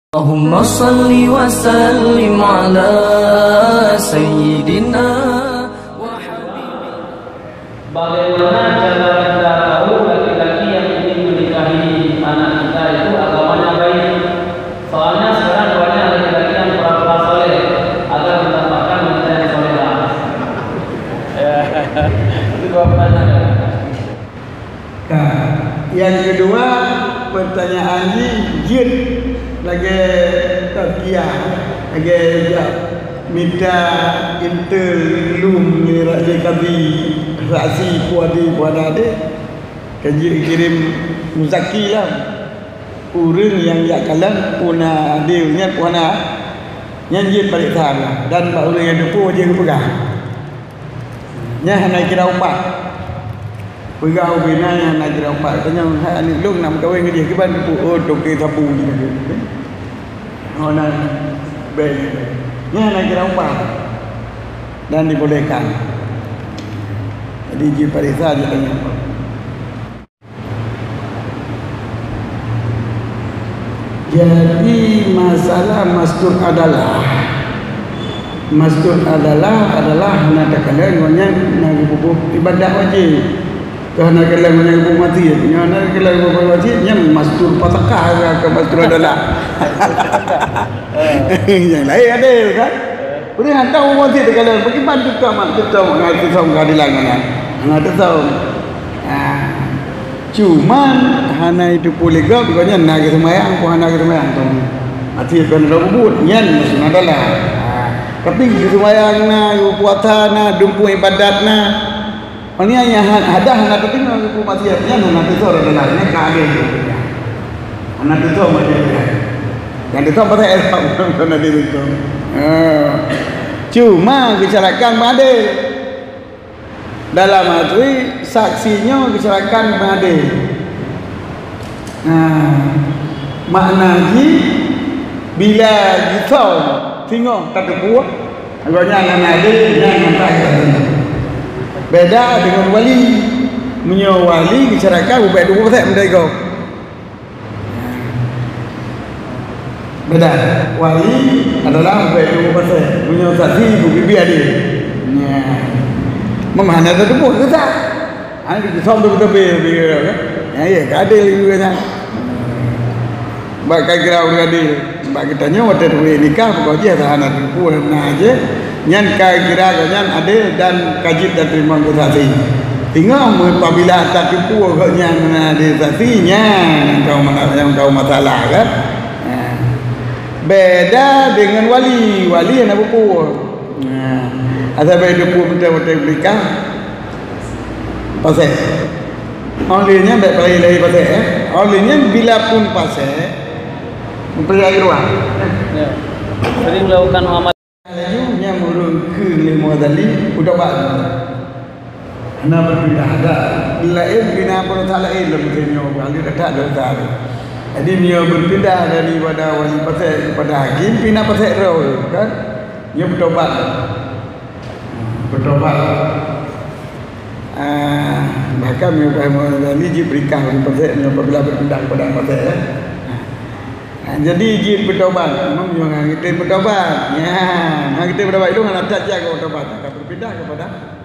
Allahumma salli wa sallim ala sayyidina wa habibina. Bagaimana cara kita tahu laki-laki yang ingin menikahi anak kita itu agamanya baik? Soalnya sekarang banyak laki-laki yang pura-pura soleh agar mendapatkan wanita yang solehah. Itu jawabannya. Nah, yang kedua pertanyaan ini jin lagi tazkiyah lagi minta interlum ni rakyat kami saksi puadi puada dia kaji kirim muzaki lah urang yang yak kalan puna adilnya puana nyanyi balik tanah dan baru yang depu je pegang nya hanai kira upat pegau bina yang nak kira upat tanya hak ni long nak kahwin dengan dia ke ban depu oh toke sapu ni oh nak baik nya nak kira upat dan dibolehkan. Jadi Ji Parisa dia tanya apa? Jadi masalah masjid adalah nak kalian nak bubuh ibadah wajib. Kerana kalian nak bubuh mati, nak kalian bubuh wajib, nya masjid patakah ke masjid adalah. Yang lain ada kan? Boleh hantar orang mati kalian pergi bantu kau mak tu mengaji sama keadilan kan. Anak tu tahu. Cuman hana itu boleh gak bukannya nak ke semayang, pun nak ke semayang tu. Mati kan dah bubut, nyan masuk adalah. Tapi ke semayang na, puasa na, dumpu ibadat na. Ini yang ada hana tu tengok aku mati nyan hana tu tahu adalah ni kage tu. Hana tu tahu macam ni. Yang tu tahu pasal elok bukan ada tu. Cuma kecelakaan badai dalam arti saksinya kecelakaan badai. Maknanya bila kita tengok tak ada buah agaknya anak ada yang tak ada. Beda dengan wali menyawali kecelakaan buat 2% mereka. Beda. Wali adalah baik 2%. Punya saksi ibu bibi adik. Memang ada tu pun ke tak? Ada kisah tu betul-betul kan? Ya, adil juga kan. Baik kira orang adil. Baik kita nyawa terus nikah pokok je tahanan tu pun aja. Nyan kira nyan adil dan kajib dan terima saksi. Tinggal apabila tak tipu agaknya ada saksinya yang kau masalah kan? Beda dengan wali yang nak berpur. Asal baik dia pun betul-betul berikah pasal onlynya baik lagi pasal onlynya bila pun pasal mempercayai ruang Sering melakukan amal yang murung ke lima tadi udah baik anda berpindah ada lain bina pun tak lain lebih kali tak ada tak. Jadi dia berpindah daripada wali pasal kepada hakim pindah pasal roh kan dia bertobat bahkan dia kami ni berikan pasal apabila berpindah kepada pasal jadi jin bertobat memang kita bertobat ya kita bertobat itu nak tak jaga bertobat akan berpindah kepada